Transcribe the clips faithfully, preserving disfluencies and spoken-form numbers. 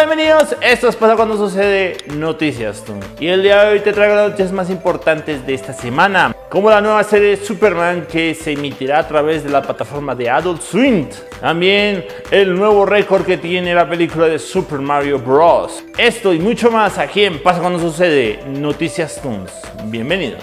Bienvenidos, esto es Pasa Cuando Sucede Noticias Toon. Y el día de hoy te traigo las noticias más importantes de esta semana, como la nueva serie de Superman que se emitirá a través de la plataforma de Adult Swim. También el nuevo récord que tiene la película de Super Mario Bros. Esto y mucho más aquí en Pasa Cuando Sucede Noticias Toon. Bienvenidos.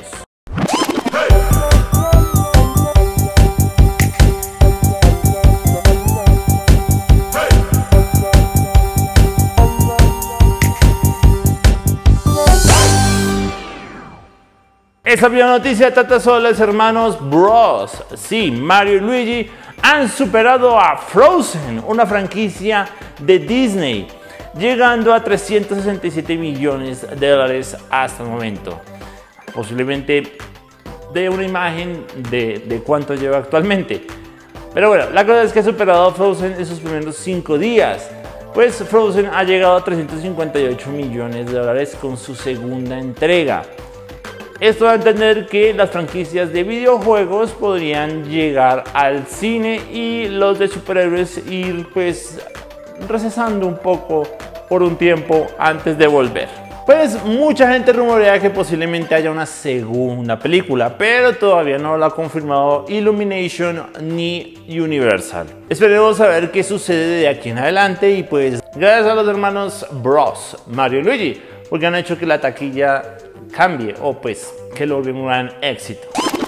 Esta primera noticia trata sobre los hermanos Bros. Sí, Mario y Luigi han superado a Frozen, una franquicia de Disney, llegando a trescientos sesenta y siete millones de dólares hasta el momento. Posiblemente de una imagen de, de cuánto lleva actualmente. Pero bueno, la cosa es que ha superado a Frozen en sus primeros cinco días. Pues Frozen ha llegado a trescientos cincuenta y ocho millones de dólares con su segunda entrega. Esto da a entender que las franquicias de videojuegos podrían llegar al cine y los de superhéroes ir pues recesando un poco por un tiempo antes de volver. Pues mucha gente rumorea que posiblemente haya una segunda película, pero todavía no lo ha confirmado Illumination ni Universal. Esperemos a ver qué sucede de aquí en adelante y pues gracias a los hermanos Bros, Mario y Luigi, porque han hecho que la taquilla cambie o pues que logren un gran éxito.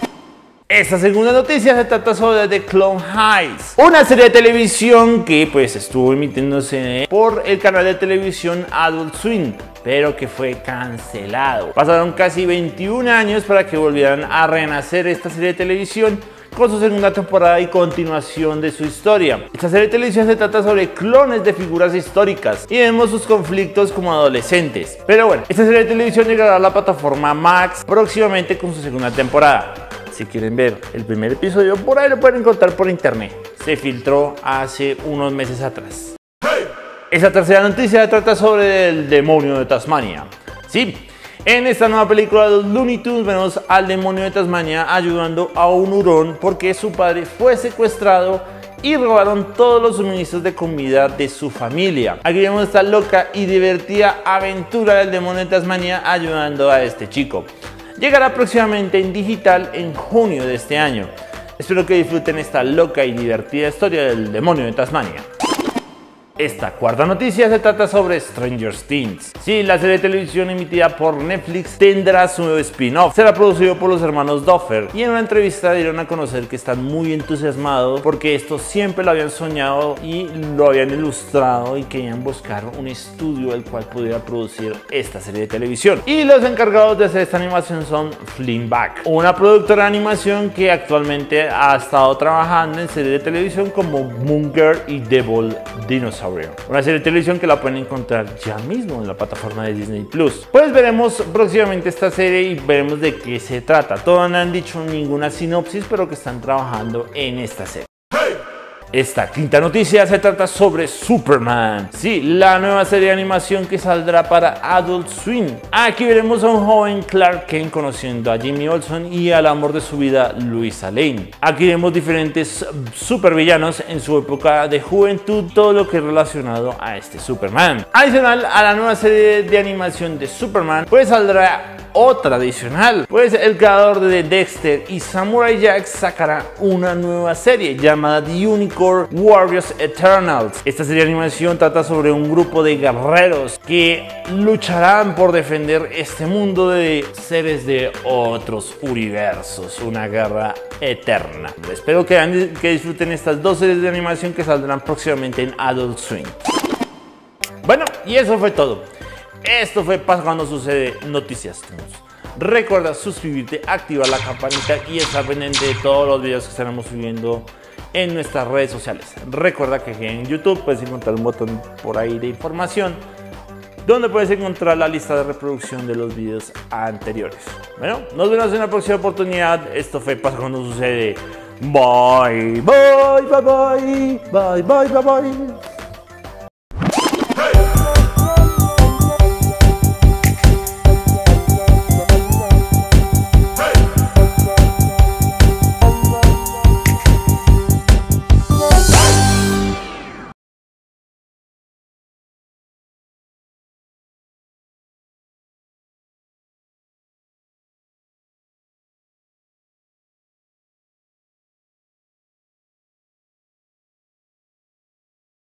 Esta segunda noticia se trata sobre The Clone Highs, una serie de televisión que pues estuvo emitiéndose por el canal de televisión Adult Swim, pero que fue cancelado. Pasaron casi veintiún años para que volvieran a renacer esta serie de televisión con su segunda temporada y continuación de su historia. Esta serie de televisión se trata sobre clones de figuras históricas y vemos sus conflictos como adolescentes. Pero bueno, esta serie de televisión llegará a la plataforma Max próximamente con su segunda temporada. Si quieren ver el primer episodio, por ahí lo pueden encontrar por internet. Se filtró hace unos meses atrás. Esta tercera noticia trata sobre el demonio de Tasmania. Sí. En esta nueva película de los Looney Tunes vemos al demonio de Tasmania ayudando a un hurón porque su padre fue secuestrado y robaron todos los suministros de comida de su familia. Aquí vemos esta loca y divertida aventura del demonio de Tasmania ayudando a este chico. Llegará próximamente en digital en junio de este año. Espero que disfruten esta loca y divertida historia del demonio de Tasmania. Esta cuarta noticia se trata sobre Stranger Things. Sí, la serie de televisión emitida por Netflix tendrá su spin-off. Será producido por los hermanos Duffer y en una entrevista dieron a conocer que están muy entusiasmados porque esto siempre lo habían soñado y lo habían ilustrado y querían buscar un estudio el cual pudiera producir esta serie de televisión. Y los encargados de hacer esta animación son Flickback, una productora de animación que actualmente ha estado trabajando en series de televisión como Moon Girl y Devil Dinosaur. Una serie de televisión que la pueden encontrar ya mismo en la plataforma de Disney Plus. Pues veremos próximamente esta serie y veremos de qué se trata. Todavía no han dicho ninguna sinopsis, pero que están trabajando en esta serie. Esta quinta noticia se trata sobre Superman. Sí, la nueva serie de animación que saldrá para Adult Swim. Aquí veremos a un joven Clark Kent conociendo a Jimmy Olsen y al amor de su vida, Lois Lane. Aquí vemos diferentes supervillanos en su época de juventud, todo lo que es relacionado a este Superman. Adicional a la nueva serie de animación de Superman, pues saldrá otra adicional, pues el creador de Dexter y Samurai Jack sacará una nueva serie llamada The Unicorn Warriors Eternals. Esta serie de animación trata sobre un grupo de guerreros que lucharán por defender este mundo de seres de otros universos, una guerra eterna. Espero que, que disfruten estas dos series de animación que saldrán próximamente en Adult Swim. Bueno, y eso fue todo. Esto fue Pasa Cuando Sucede Noticias Toon. Recuerda suscribirte, activar la campanita y estar pendiente de todos los videos que estaremos subiendo en nuestras redes sociales. Recuerda que en YouTube puedes encontrar un botón por ahí de información donde puedes encontrar la lista de reproducción de los videos anteriores. Bueno, nos vemos en la próxima oportunidad. Esto fue Pasa Cuando Sucede. Bye, bye, bye, bye, bye, bye, bye, bye.